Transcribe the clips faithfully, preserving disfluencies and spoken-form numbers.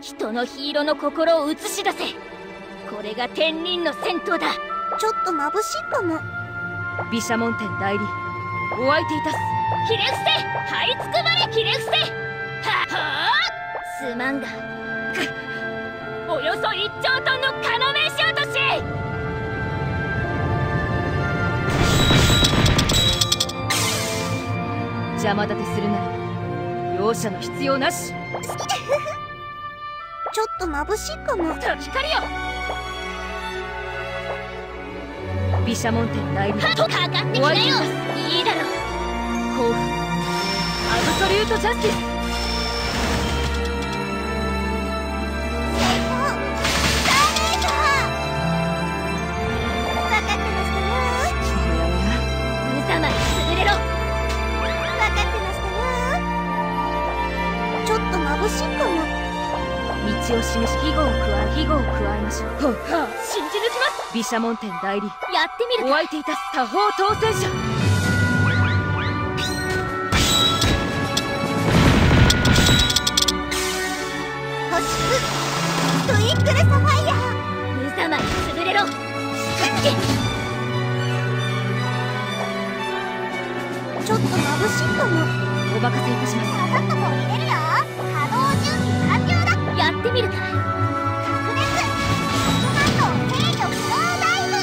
人のヒーローの心を映し出せ。これが天輪の戦闘だ。 ちょっと眩しいかも。 毘沙門天代理、お相手いたす。 ひれ伏せ、這いつくばれ。ひれ伏せ。ははあ、すまんが、くおよそいっちょうトンのカノメ石落とし。 邪魔立てするなら容赦の必要なし。 ちょっと眩しいかも。 時狩りよ。 毘沙門天代理、 はっとかかってきなよ。いいだろう。 甲府アブソリュートジャスティス。 眩しいかも。 道を示し、庇護を加え庇護を加えましょう。 はは信じ抜きます。 毘沙門天代理、 やってみるか。 お相手いたす。多方当選者。 星トゥインクルサファイア。 無様に潰れろ。 ちょっと眩しいかも。 お任せいたします。 さっさと入れるよ。稼働準備完了だ。 やってみるか。 白熱なんと制御不能ダイブ。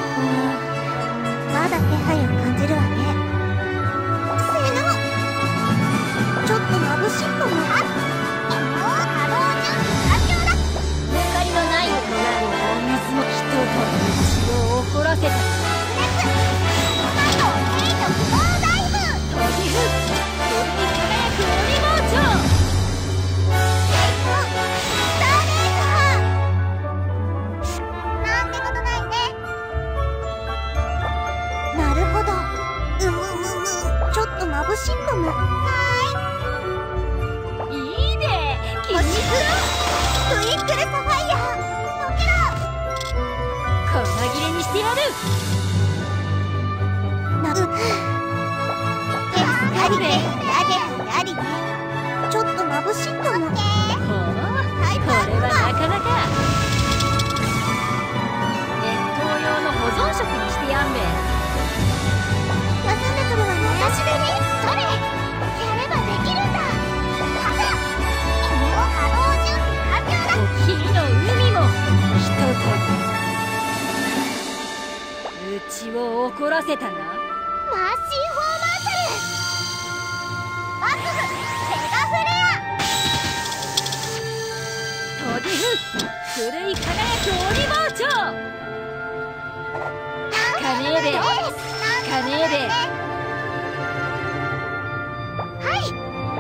まだ気配を感じるわね。せーの。ちょっと眩しいかも。はっ稼働準備完了だ。 抜かりのないような水も人と道を怒らせた。 白熱なんと制御不能ダイブ。 トリフ夜に輝く鬼包丁。 なんてことないね。なるほど。うむむむ。ちょっと眩しいかも。 はーい。いいね。気に星入っトゥインクルサファイア。溶けろ。 た。細切れにしてやる。 なう。やりね。やりね。ちょっと眩しいかも。 ほう、これはなかなか。熱湯用の保存食にしてやんべ。 休んでくるわね。足でね。それやればできるんだ。はっもう稼働準備完了だ。 火の海もひととり。うちを怒らせたな。 マッシーフォーマーシャル。バスフセガフレア。 トディフ狂い輝く鬼包丁。カネーベカネーベ。 はい。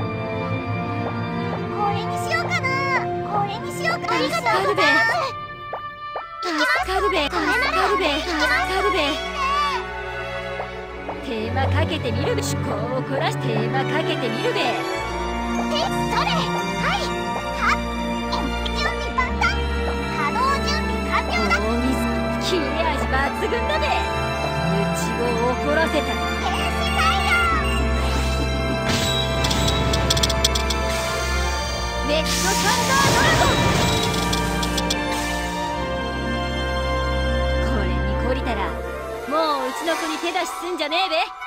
これにしようかな。これにしようかな。ありがとうございます。 助かるべ助かるべ助かるべ。テーマかけてみるべ。趣向を凝らしテーマかけてみるべ。 え、それ。はい。はっ準備万端。稼働準備完了だ。 大水切れ味抜群だべ。うちを怒らせたな。 天使太陽。 ネクトサンダードラゴン。これに懲りたらもううちの子に手出しすんじゃねえべ。